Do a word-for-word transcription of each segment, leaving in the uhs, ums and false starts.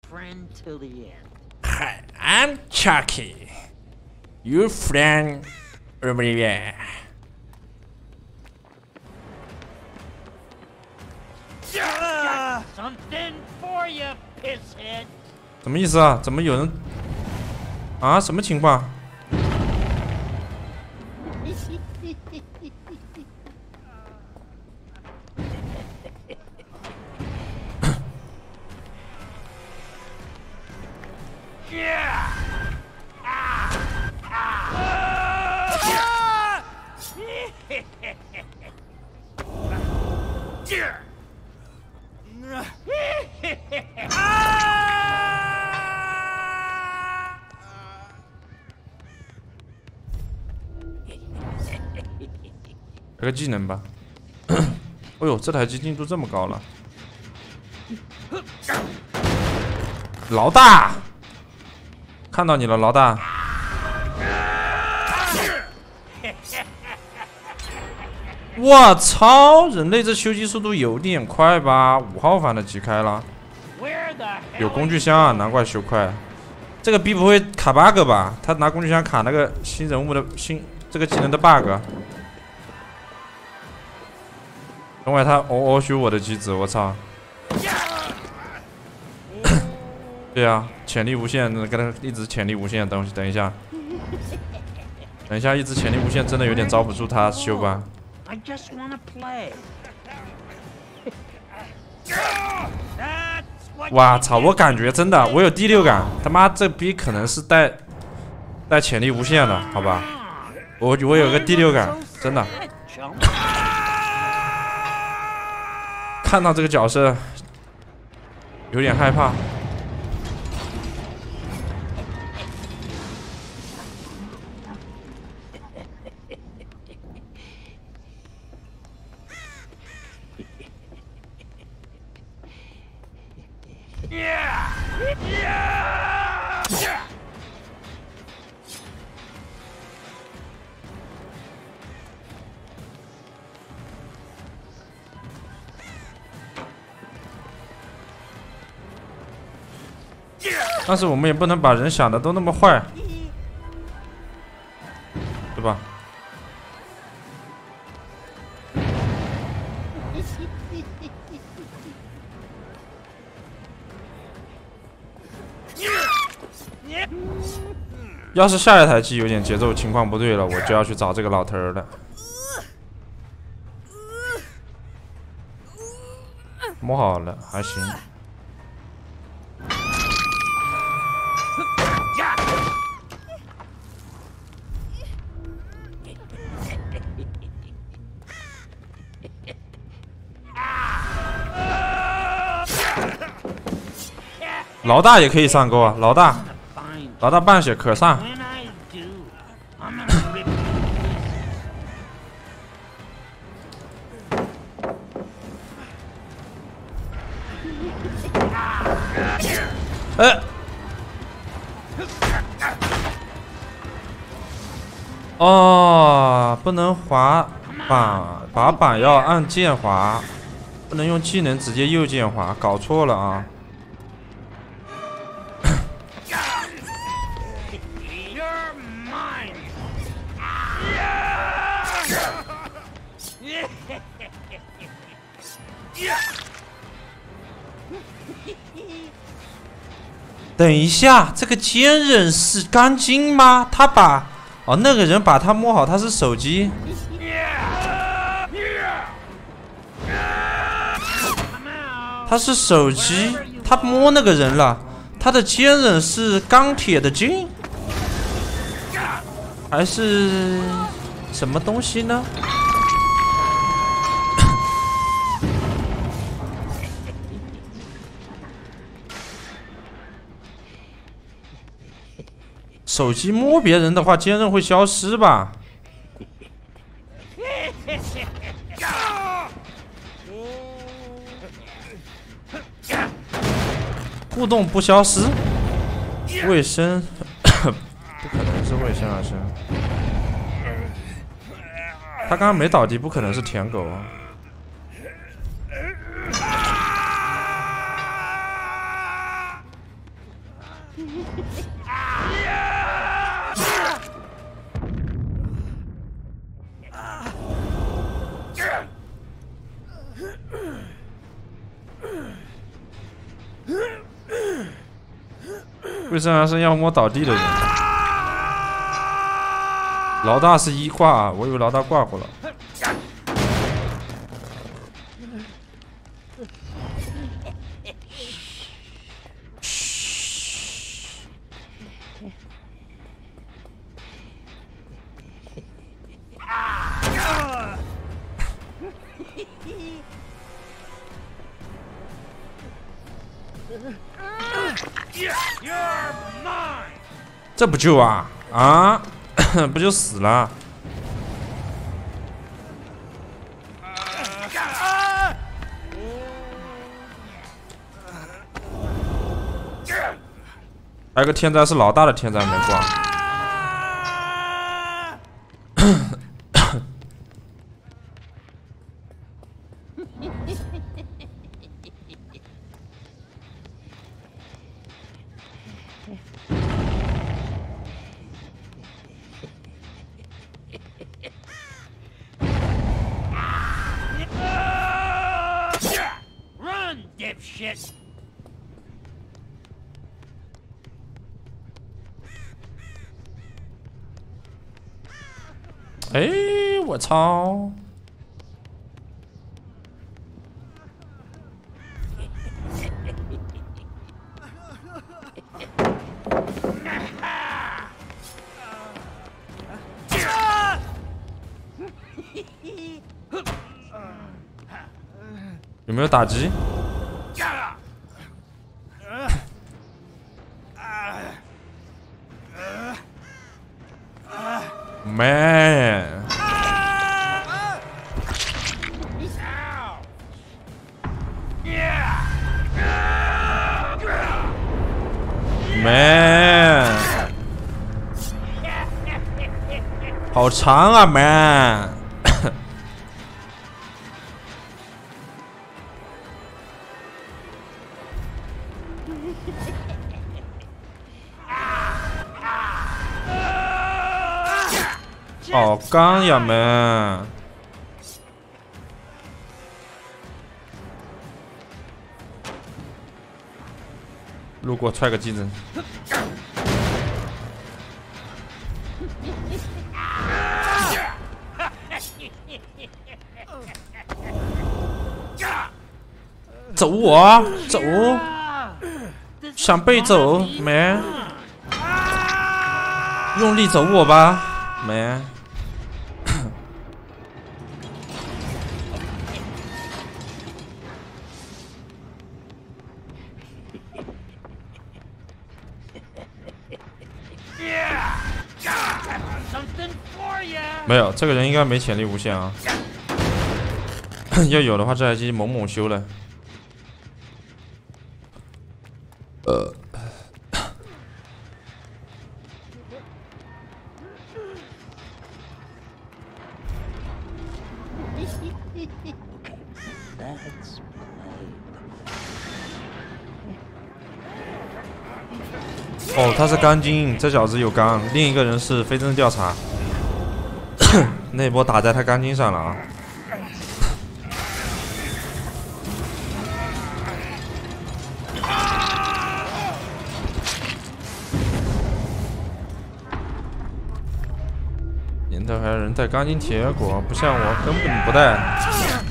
friend till the end. Hi, I'm Chucky. Your friend over there. Got something for you, pisshead. 什么意思啊？怎么有人啊？什么情况？来个技能吧。哎呦，这台机进度这么高了。老大，看到你了，老大。我操！人类这修机速度有点快吧？五号房的机开了，有工具箱啊，难怪修快。这个逼不会卡 bug 吧？他拿工具箱卡那个新人物的新这个技能的 bug。等会他哦哦修我的机子，我操！对啊，潜力无限，跟他一直潜力无限的东西。等一下，等一下，一直潜力无限真的有点招不住他修吧。 I just wanna play. 哇操！我感觉真的，我有第六感，他妈这逼可能是带带潜力无限的，好吧？我我有个第六感，真的。看到这个角色，有点害怕。但是我们也不能把人想的都那么坏，对吧？要是下一台机有点节奏情况不对了，我就要去找这个老头儿了。摸好了，还行。 老大也可以上钩啊！老大，老大半血可上。哎，哦，不能滑板，滑板要按键滑，不能用技能直接右键滑，搞错了啊！ 等一下，这个坚韧是钢筋吗？他把哦，那个人把他摸好，他是手机。他是手机，他摸那个人了。他的坚韧是钢铁的筋，还是什么东西呢？手机摸别人的话，坚韧会消失吧？互动不消失，卫生不可能是卫生而生。他刚刚没倒地，不可能是舔狗啊！ 为什么是要摸倒地的人？老大是一挂，我以为老大挂过了。这不救啊啊！不就死了？还有个天灾是老大的天灾没挂。 Run, dipshit! 哎，我操！有没有打击？ Man， Man， 好长啊 ，Man。好刚呀，Man！路过踹个机子。走我，走！想被走，Man！用力走我吧，Man！ 没有，这个人应该没潜力无限啊。要有的话，这台机猛猛修了。呃。哦，他是钢筋，这小子有钢。另一个人是非正调查。那波打在他钢筋上了啊！年头还有人带钢筋铁果，不像我根本不带。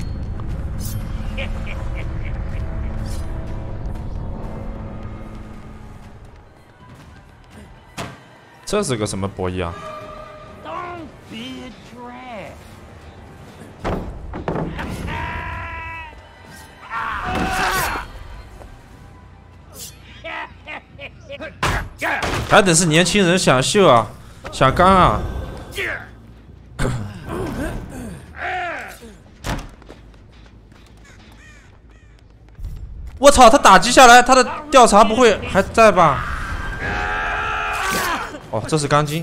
这是个什么博弈啊？ 还得是年轻人想秀啊，想刚啊！我操，他打击下来，他的调查不会还在吧？哦，这是钢筋。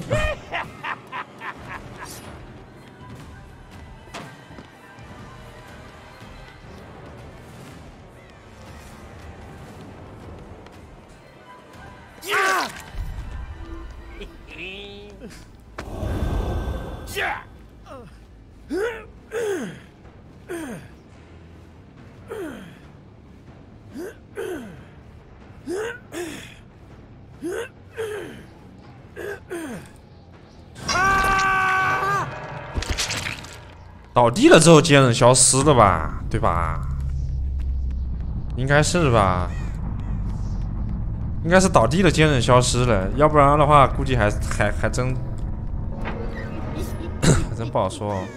倒地了之后，坚韧消失了吧？对吧？应该是吧？应该是倒地了，坚韧消失了，要不然的话，估计还还还真还真不好说哦。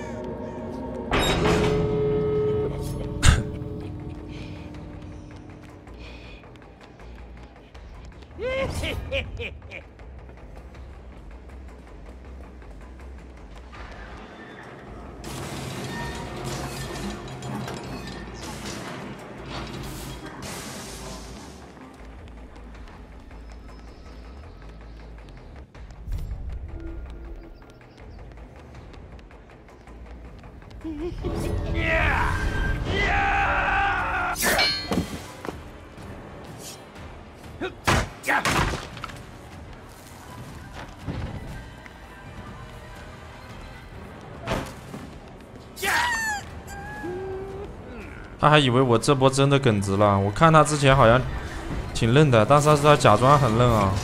他还以为我这波真的耿直了，我看他之前好像挺愣的，但是他是他假装很愣啊。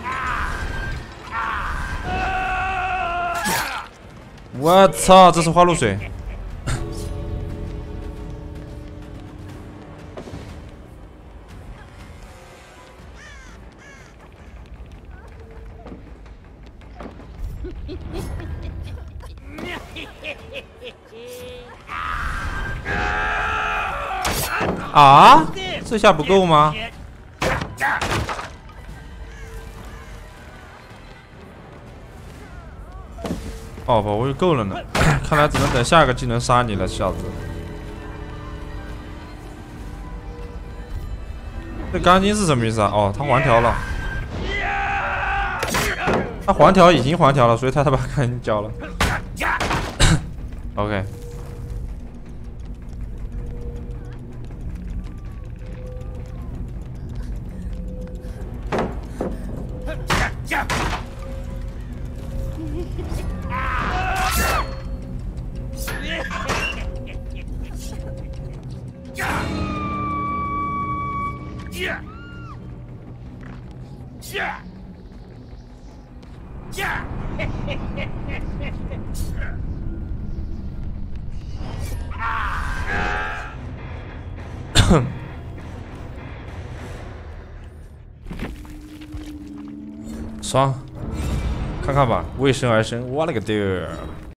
我操，这是花露水。啊，这下不够吗？哦不，我就够了呢。看来只能等下一个技能杀你了，小子。这钢筋是什么意思啊？哦，他还条了。他还条已经还条了，所以他他把钢筋交了。OK。爽，看看吧，为生而生，我勒个嘚儿！